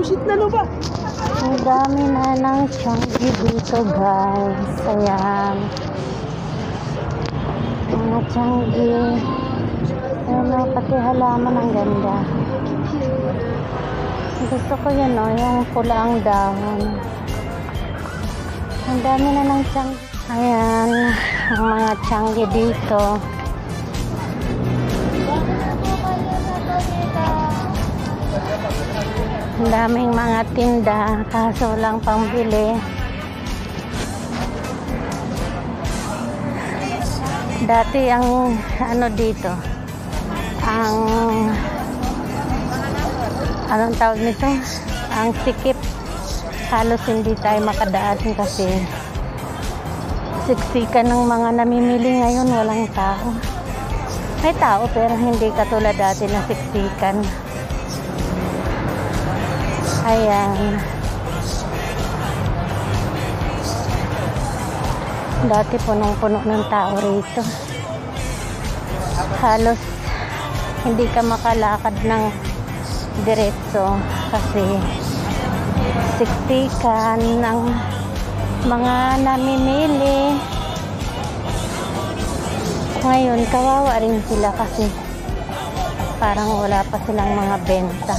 Ang dami na ng Changi dito, guys. Ayan. Mga Changi. Ayan, pati halaman ang ganda. Gusto ko yun, no? Yung pula ang dahon. Ang dami na ng Changi. Ayan. Ang mga Changi dito. Ang daming mga tinda, kaso lang pambili. Dati ang ano dito, ang anong tawag nito? Ang sikip. Halos hindi tayo makadaan kasi siksikan ng mga namimili ngayon, walang tao. May tao pero hindi katulad dati na siksikan. Ayan. Dati punong-puno ng tao rito. Halos hindi ka makalakad ng diretso kasi siksikan ng mga namimili. Ngayon, kawawa rin sila kasi parang wala pa silang mga benta.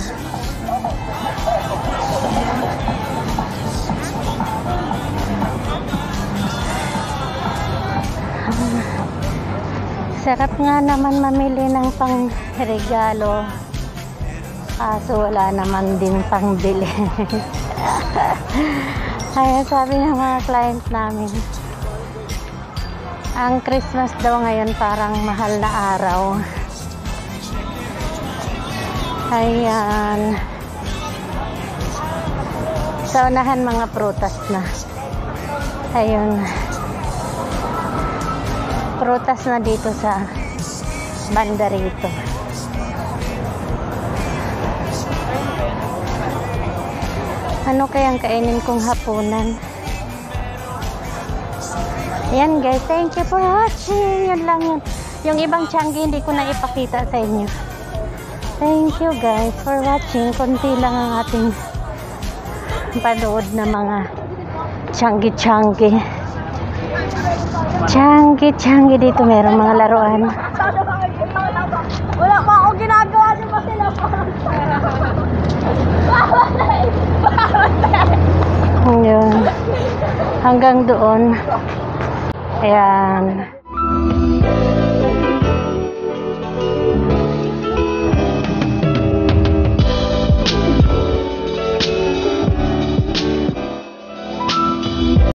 Sarap nga naman mamili ng pang-regalo. Kaso wala naman din pang-bili. Kaya sabi ng mga client namin, ang Christmas daw ngayon parang mahal na araw. Ayan. Sa unahan mga prutas na. Ayun. Prutas na dito sa banda rito. Ano kayang kainin kong hapunan? Ayan guys, thank you for watching. Yun lang yun. Yung ibang Changi hindi ko na ipakita sa inyo. Thank you guys for watching. Konti lang ang ating panood na mga Changi-Changi. Changi dito merong mga laruan. Wala pa ako ginagawa niyo pa sila. Yun. Hanggang doon. Ayan.